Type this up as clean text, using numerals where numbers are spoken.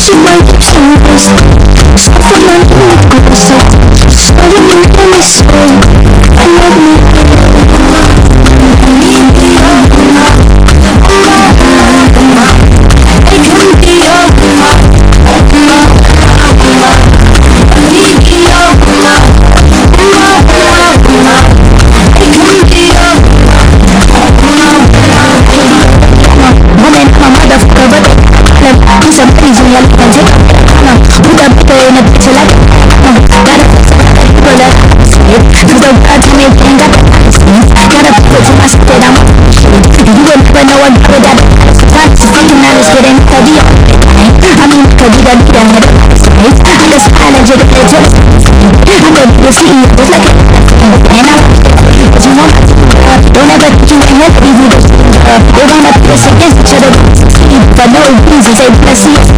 she might be curious. Stop for my new goals. Started me on my soul. I love me. Somebody's in your life and take put up in a picture like gotta put some people that cause the God to me ain't got gotta put to my spirit, I'm you will never know what good that that's fucking honest, get in the deal. I mean, could you get it and I just smile and jiggle it just I know you see it just like it and I but you want don't ever think you ain't never be who those things we're gonna piss against each other for no reason, say bless you.